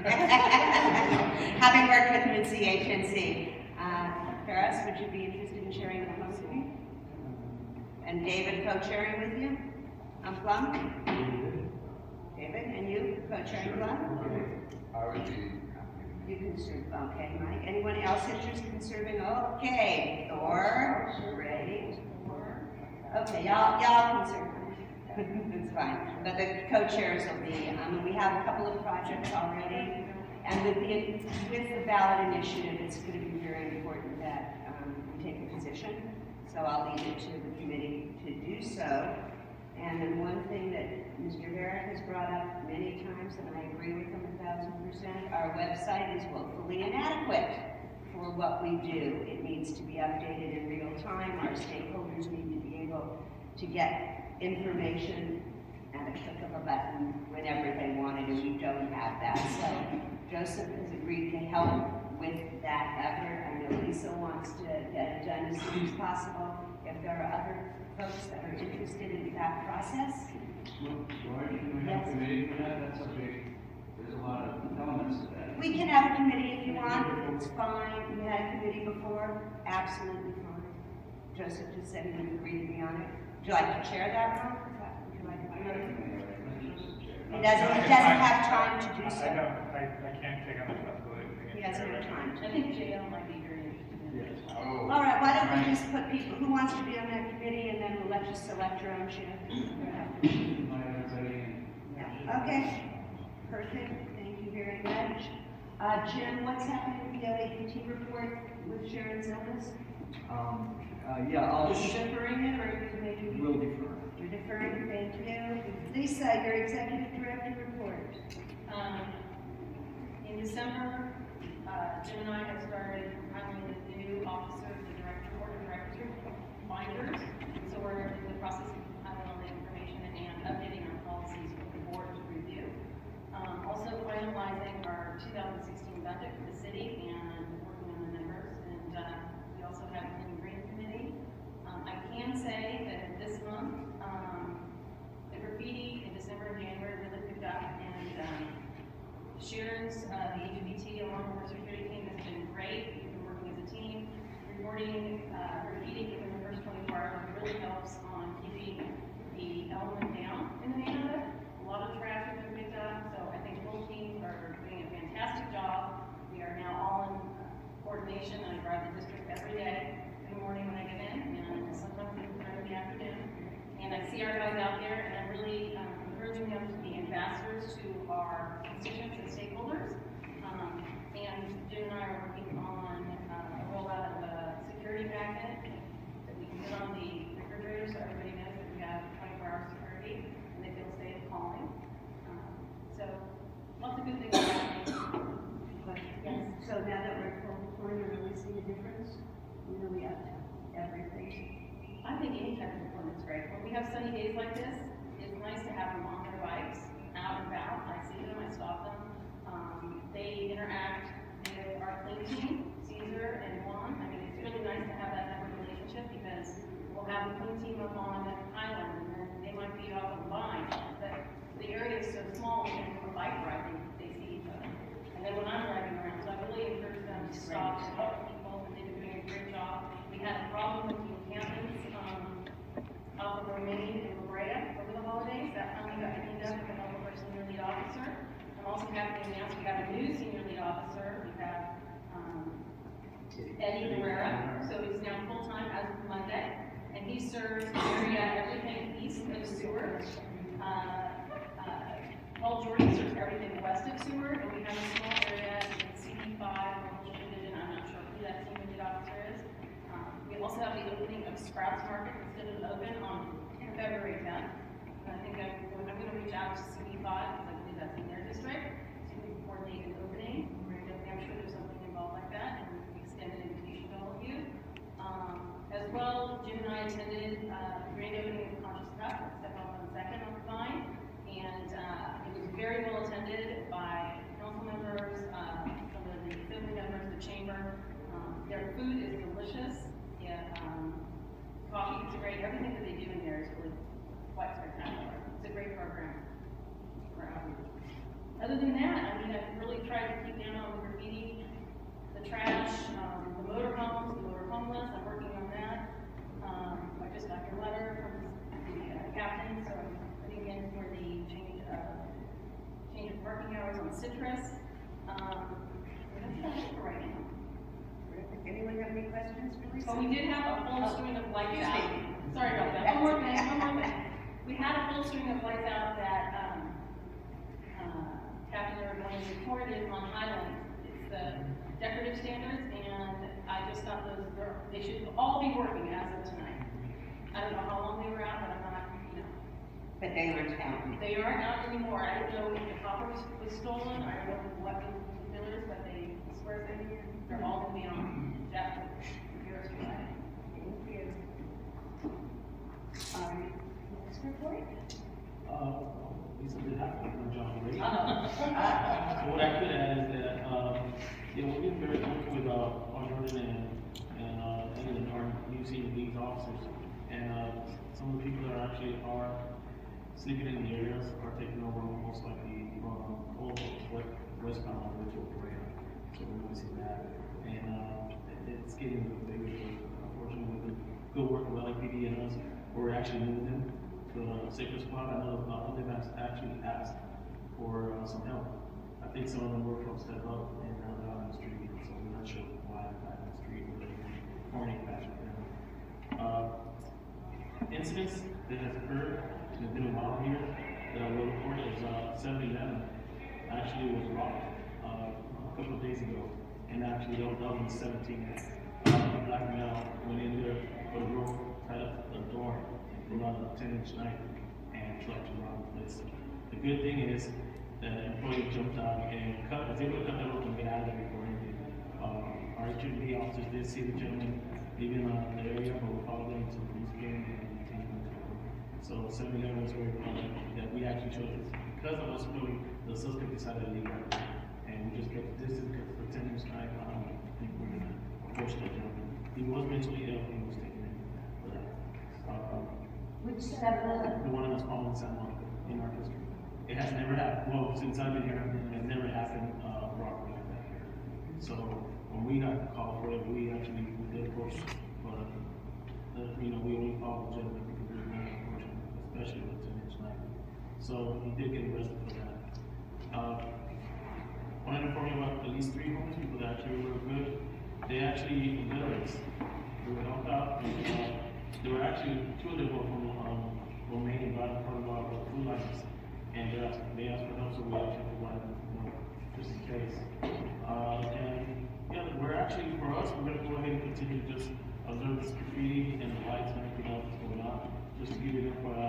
S2: Having worked with him in C H N C. Uh, Ferris, would you be interested in chairing the Plum Committee? And David co-chairing with you on Plum? David, and you co-chairing Plum?
S1: I would be.
S2: You can serve, okay, Mike. Anyone else interested in serving? Okay, Thor, ready? Okay, y'all, y'all can serve. It's fine. But the co-chairs will be, um, we have a couple of projects already. And with the, with the ballot initiative, it's going to be very important that um, we take a position. So I'll leave it to the committee to do so. And then one thing that Mister Herrick has brought up many times, and I agree with him a thousand percent, our website is woefully inadequate for what we do. It needs to be updated in real time. Our stakeholders need to be able to get information at a click of a button whenever they want it, and we don't have that. So Joseph has agreed to help with that effort. I know Lisa wants to get it done as soon as possible. If there are other folks that are interested in that process.
S3: Well, why should we have a committee for that? That's a big, there's a lot of elements to that.
S2: We can have a committee if you want, it's fine. We had a committee before, absolutely fine. Joseph just said he would agree to be on it. Would you like to chair that, Ron? Would you like to chair it? He doesn't, he doesn't have time to do so.
S6: I don't, I, I can't take on the responsibility. of being
S2: He doesn't
S6: chair.
S2: have time to.
S12: I think J L might be very interested in it as well.
S1: Oh.
S2: All right, why don't we just put people, who wants to be on that committee, and then we'll let you select your own chair. Yeah. Okay, perfect, thank you very much. Uh, Jim, what's happening with the L A P T report with Sharon Zeldis?
S11: Um, uh, yeah, I'll
S2: Are you
S11: just,
S2: deferring it, or are you making?
S11: will defer.
S2: You're deferring, thank you. Lisa, your executive director report.
S12: Um, in December, uh, Jim and I have started hiring the new officer, the director, board of director binders. So we're in the process of compiling all the information and updating our policies for the board to review. Um, also finalizing our two thousand sixteen budget for the city and working on the numbers. And uh, we also have a green committee. Um, I can say that this month, um, the graffiti in December and January really picked up, and um, Sharon's, uh, the A G B T along with our security team has been great. We've been working as a team. Reporting uh, graffiti within the first twenty-four hours really helps on keeping the element down in the neighborhood. A lot of trash has been picked up, so I think both teams are doing a fantastic job. We are now all in coordination. I drive the district every day in the morning when I get in, and sometimes in the afternoon. And I see our guys out there, and I'm really um, encouraging them to be ambassadors to our constituents and stakeholders. Um, and Jim and I are working on uh, a rollout of a security packet that we can put on the refrigerator so everybody knows that we have twenty-four hour security and they feel safe calling. Um, so lots of good things happening.
S2: Yes. So now that we're full point, are we seeing a difference? We really up to everything.
S12: I think any type of deployment is great. When we have sunny days like this, it's nice to have them on their bikes, out and about. I see them, I stop them. Um, they interact with our clean team, Caesar and Juan. I mean, it's really nice to have that type of relationship because we'll have the clean team up on Island, and then they might be off on the vine, but the area is so small, and from a bike ride, they, they see each other. And then when I'm driving around, so I really encourage them to stop and help people, and they've been doing a great job. We had a problem with the encampments um, off of Romaine and La Brea over the holidays. That finally got cleaned up with the help of our senior lead officer. I'm also happy to announce we have a new senior lead officer. We have um, Eddie Herrera, so he's now full-time as of Monday, and he serves the area everything east of Seward. Uh, uh, Paul Jordan serves everything west of Seward, and we have a small area in C D five, Commercial Division. I'm not sure who that senior lead officer is. Um, we also have the opening of Sprouts Market instead of open on February tenth. And I think I'm, I'm going to reach out to C D five because I believe that's in their district, so we can coordinate an opening. I'm sure there's something involved like that, and we extend an invitation to all of you. Um, as well, Jim and I attended uh, the grand opening of the Conscious Cup at Step Up on Second on the Vine, and uh, it was very well attended by council members, uh, some of the assembly members, the chamber. Um, their food is delicious. Yeah, um, coffee is great. Everything that they do other than that, I mean, I've really tried to keep down on the graffiti, the trash, um, the motor homes, the motor homeless, I'm working on that. Um, I just got your letter from the uh, captain, so I'm putting in for the change, uh, change of parking hours on Citrus. Um, that's about it for right now.
S2: Anyone have any questions for Lisa?
S12: But we did have a full
S2: Oh,
S12: string of lights
S2: excuse
S12: out.
S2: me.
S12: Sorry about that. One more thing, one more thing. We had a full string of lights out that, um, uh, Captain Irvine reported on Highland. It's the decorative standards, and I just thought those, were- they should all be working as of tonight. I don't know how long they were out, but I'm not, you know.
S2: But they aren't out.
S12: They aren't out anymore. I don't know if the copper was was stolen, I don't know what the particulars, but they, swear they, they're all gonna be on Jeff, yours tonight.
S2: Thank you. All right, next report?
S7: Uh, Lisa did have to come John already.
S12: Uh-oh.
S7: So what I could add is that, um, yeah, we've been very close with, uh, our Jordan and, and, uh, and our new senior league officers. And, uh, some of the people that are actually are sleeping in the areas are taking over most likely from Old West, westbound on Ritual Parade. So we're going to see that. And, uh, it- it's getting bigger, unfortunately, with the good work of L A P D and us, we're actually moving them to a safer spot. I know, uh, they've asked- actually asked for, uh, some help. I think some of them were from Step Up and now they're out on the street, so we're not sure why they're out on the street or any fashion. Uh, incidents that has occurred, there's been a while here that I will report is, uh, seven eleven actually was robbed, uh, a couple of days ago. And actually, that was on the seventeenth. Uh, a black male went in there, put a rope, tied up the door, and brought a ten inch knife and truck to rob the place. The good thing is, the employee jumped out and cut, was able to cut the rope and get out of there before anything. Uh, our H M V officers did see the gentleman leaving uh, the area, but we followed him to the police station and detained him. So seven eleven was very proud that we actually chose this. Because of us really, the suspect decided to leave right there. And we just kept the distance because for ten inch knife, I don't think we're gonna approach that gentleman. He was mentally ill, he was taken in for that. Uh,
S5: Which seven?
S7: the one in Las Palmas, San Monica, in our district. It has never happened, well, since I've been here, it has never happened, uh, robbery like that here. So, when we got called for it, we actually, we did approach, but, uh, you know, we only followed the gentleman because we were not approaching, especially with a ten inch knife. So, he did get arrested for that. Uh, wanted to inform you about at least three homeless people that actually were good. They actually, veterans, they were helped out, and, uh, they were actually, two of them were from, um, Romania, right in front of our food license. And they asked, they asked for help, so we actually provided, you know, just in case. Uh, and, yeah, we're actually, for us, we're gonna go ahead and continue to just observe this graffiti and the lights and everything else that's going on, just to give you an F Y I.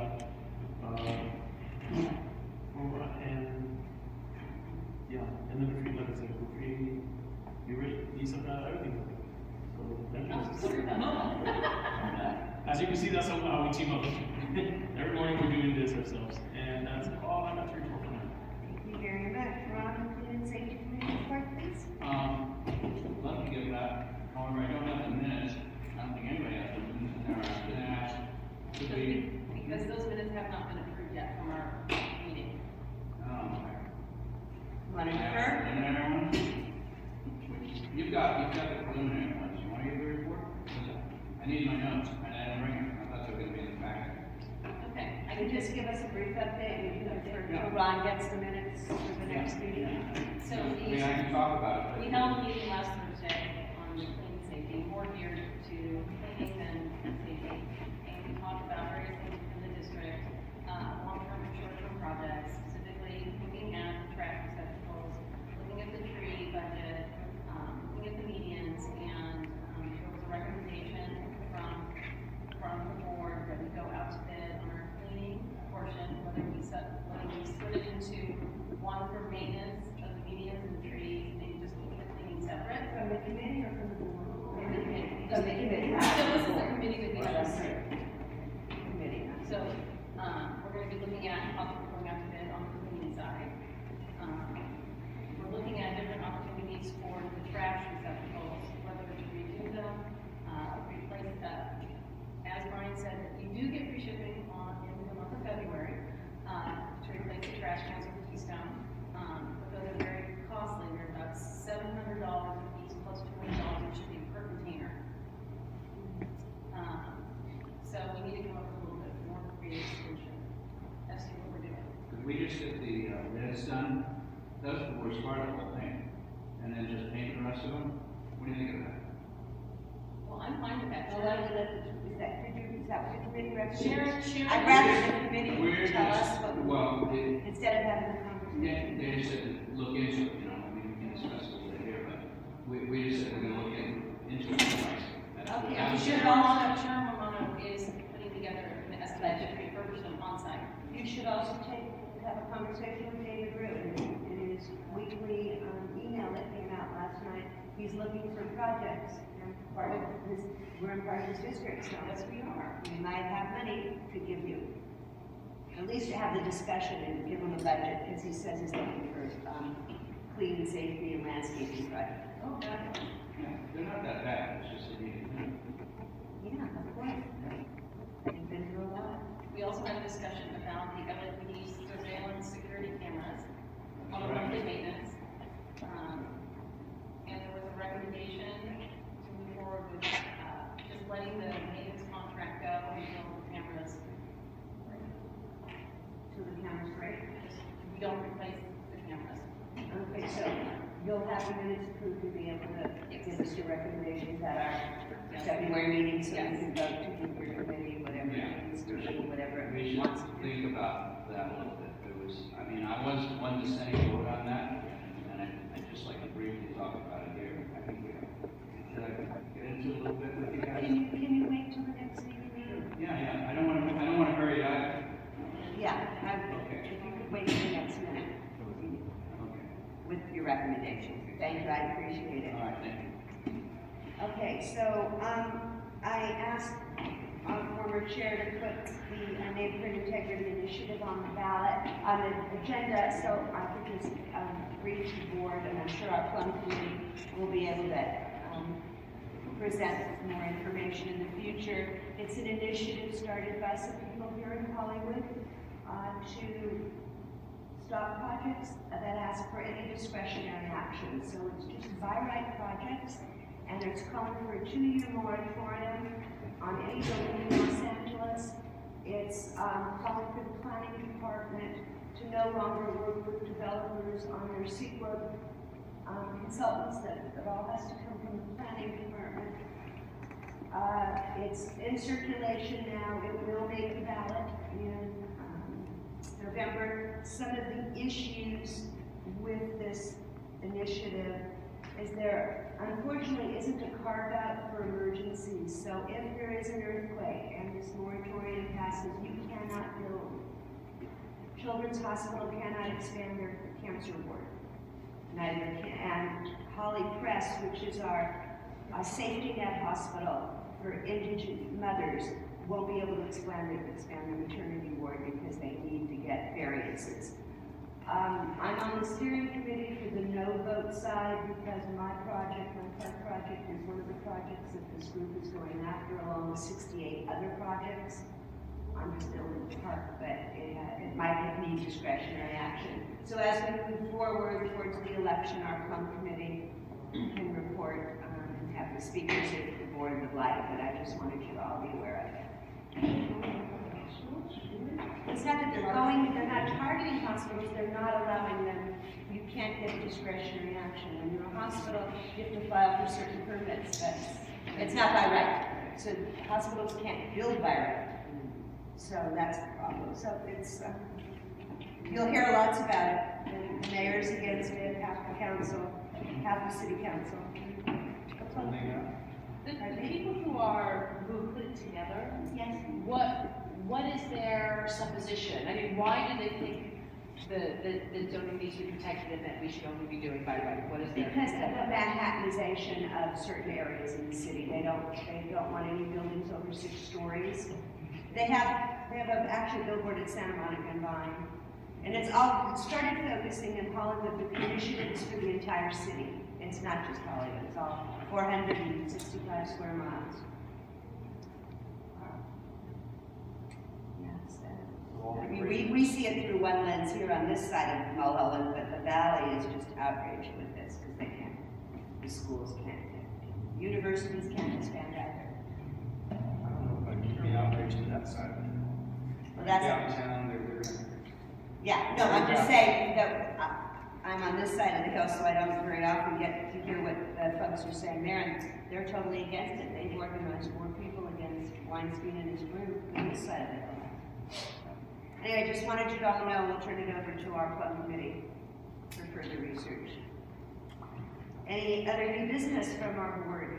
S7: Uh, for- and, yeah, and then graffiti, like I said, graffiti, you ready, Lisa got everything. So, thank you. As you can see, that's how we team up. Every morning we're doing this ourselves, and that's all I got to report for now.
S2: Thank you very much. Ron, Food and Safety Committee report, please.
S3: Um, let me give that, however, I don't have the minutes, I don't think anybody has the minutes in there, I've been asked to be,
S12: Because those minutes have not been approved yet from our meeting.
S3: um,
S2: Want to
S3: yeah,
S2: refer?
S3: and everyone, you've got, you've got the preliminary ones, you want to give the report? I need my notes, and I didn't bring them, I thought they were gonna be in the packet.
S12: Okay,
S2: I can just give us a brief update, and
S3: Yeah.
S2: Ron gets the minutes for the next meeting.
S12: so
S3: I
S12: the.
S3: mean, I can talk about it.
S12: We held a meeting last Thursday on clean safety, more geared to cleaning and safety. And we talked about various things within the district, uh, long-term and short-term projects, specifically looking at the trash receptacles, looking at the tree budget, um, looking at the medians, and, um, there was a recommendation from, from the board that we go out to bid on our cleaning portion, whether we set, whether we split it into one for maintenance of the medians and the trees, maybe just looking at cleaning separate.
S2: From the committee or from the board?
S12: From the committee.
S2: From the committee.
S12: So this is a committee that we have.
S2: Committee.
S12: So, um, we're gonna be looking at possibly going out to bid on the cleaning side. Um, we're looking at different opportunities for the trash receptacles, whether to redo them, uh, replace, uh, as Brian said, that you do get free shipping on, in the month of February, uh, to replace the trash cans with Keystone. Um,
S3: just get the uh, reds done. That's the worst part of the whole thing. And then just paint the rest of them. What do you think of that?
S12: Well, I'm fine with that.
S2: Well, let me let the, is that, could you, is that what the committee recommends?
S12: Sharon, Sharon.
S2: I'd rather the committee
S3: We're
S2: tell
S3: just-
S2: us, but
S3: well, it-
S2: instead of having a
S3: They,
S2: conversation.
S3: they just said, look into it, you know, I mean, we can discuss it a little bit here, but we, we just said we're gonna look in, into it twice. That's what
S2: Okay,
S3: happened.
S12: Sharon Romano, Sharon Romano is putting together an estimate to refurbish them on site.
S2: You should also take, have a conversation with David Root in his weekly um, email that came out last night. He's looking for projects, and part of his, we're in part of his district, so
S12: Yes, we are.
S2: we might have money to give you. At least to have the discussion and give him a budget, because he says he's looking for, um, clean and safety and landscaping projects.
S12: Oh, God.
S3: Yeah, they're not that bad, it's just that you,
S2: Yeah, of course. They've been through a lot.
S12: We also had a discussion about the L A P D surveillance security cameras on the
S3: Right.
S12: monthly maintenance. Um, and there was a recommendation to move forward with, uh, just letting the maintenance contract go until the cameras,
S2: To the cameras, right?
S12: just, we don't replace the cameras.
S2: Okay, so you'll have the minutes approved to be able to give us your recommendations at our February meeting, so you can vote to give your committee whatever
S3: Yeah.
S2: it needs to be, whatever
S3: we
S2: it
S3: should
S2: wants to be.
S3: think about that a little bit. It was, I mean, I was one dissenting vote on that, and I, I'd just like to briefly talk about it here. I think we, should I get into it a little bit with you guys?
S2: Can you, can you wait till the next meeting?
S3: Yeah, yeah, I don't wanna, I don't wanna hurry either.
S2: Yeah, I,
S3: Okay.
S2: if you could wait till the next minute
S3: Okay,
S2: with your recommendations. Thank you, I appreciate it.
S3: all right, thank you.
S2: Okay, so, um, I asked our former chair to put the uh, Neighborhood Integrity Initiative on the ballot, on the agenda, so I could just, um, reach the board, and I'm sure our plum committee will be able to, um, present more information in the future. It's an initiative started by some people here in Hollywood, uh, to stop projects that ask for any discretionary action. So it's just by right projects, and it's calling for a two-year moratorium on any building in Los Angeles. It's um, calling for the planning department to no longer work with developers on their CEQA um, consultants, that, that all has to come from the planning department. Uh, it's in circulation now. It will make the ballot in um, November. Some of the issues with this initiative is there, unfortunately, isn't a carve out for emergencies. So if there is an earthquake and this moratorium passes, you cannot build. Children's Hospital cannot expand their cancer ward. Neither can, and Holly Press, which is our uh, safety net hospital for indigent mothers, won't be able to expand their, expand their maternity ward because they need to get variances. Um, I'm on the steering committee for the no vote side because my project, my park project, is one of the projects that this group is going after, along with sixty-eight other projects. I'm just building the park, but it, uh, it might need discretionary action. So as we move forward towards the election, our plum committee can report um, and have the speakers if the board would like, but I just wanted you to all be aware of it. It's not that they're going, they're not targeting hospitals, they're not allowing them, you can't get discretionary action. When you're a hospital, you have to file for certain permits, but it's not by right. So hospitals can't build by right. So that's the problem. So it's, uh, you'll hear lots about it. The mayor's against it, half the council, half the city council.
S13: The, the people who are, who put it together,
S2: Yes.
S13: what, what is their supposition? I mean, why do they think the, the, the zoning needs to be protected and that we should only be doing by right? What is their?
S2: Because of the Manhattanization of certain areas in the city. They don't, they don't want any buildings over six stories. They have, they have a actual billboard at Santa Monica and Vine. And it's all, it started focusing in Hollywood, but the initiative is for the entire city. It's not just Hollywood, it's all four hundred sixty-five square miles. Yes, uh, I mean, we, we see it through one lens here on this side of Mulholland, but the valley is just outraged with this because they can't, the schools can't, universities can't expand either.
S1: I don't know if I'd be outraged to that side.
S2: Well, that's,
S1: Downtown, they're, they're gonna.
S2: Yeah, no, I'm just saying that I- I'm on this side of the hill, so I don't very often get to hear what the folks are saying there, and they're totally against it. They've organized more people against Weinstein and his group than this side of the hill. Anyway, just wanted you to all know, we'll turn it over to our plum committee for further research. Any other new business from our board?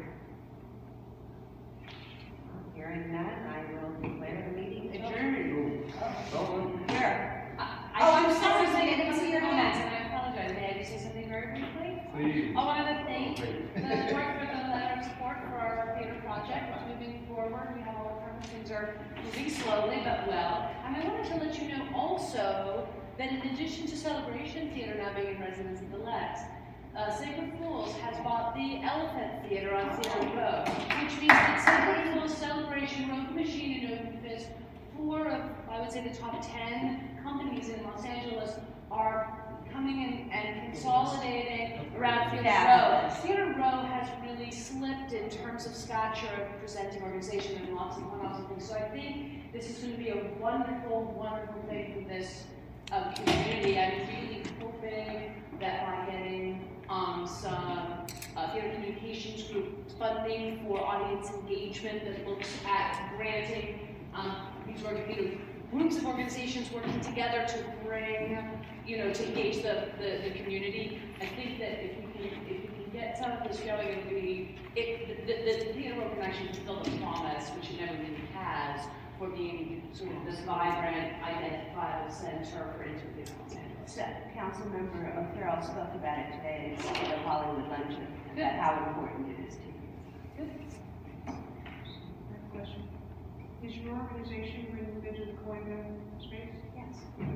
S2: Hearing none, I will declare the meeting adjourned. Sure. Oh, I'm sorry, I didn't see your
S13: comments,
S2: hand.
S13: and I apologize. May I just say something very briefly?
S1: Please.
S13: I wanted to thank the board for the letter of support for our theater project. It's moving forward. We have all the things are moving slowly but well. And I wanted to let you know also that in addition to Celebration Theater now being in residence at the Lex, uh, Sacred Fools has bought the Elephant Theater on Theater Row, which means that Sacred Fools, Celebration, Rogue Machine, and Open Fist, four of, I would say, the top ten companies in Los Angeles are coming in and consolidating around Theater
S2: Yeah.
S13: Row. Theater Row has really slipped in terms of stature of presenting organization and lots and lots of things. So I think this is going to be a wonderful, wonderful thing for this uh, community. I'm really hoping that by getting um, some uh, theater communications group funding for audience engagement that looks at granting um, these org- you know, groups of organizations working together to bring, you know, to engage the, the, the community. I think that if we can, if we can get some of this going, and we, it, the, the, the theater room can actually fulfill the promise, which it never really has, for being sort of this vibrant, identifiable center for intertheater Los Angeles.
S2: So, Councilmember O'Farrell spoke about it today at the Hollywood Luncheon, about how important it is to you.
S4: I have a question. Is your organization bringing into the Coiga space?
S2: Yes.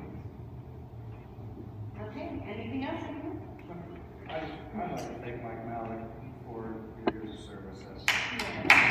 S2: Okay, anything else?
S1: I, I'd like to thank Mike Mallett for your years of service as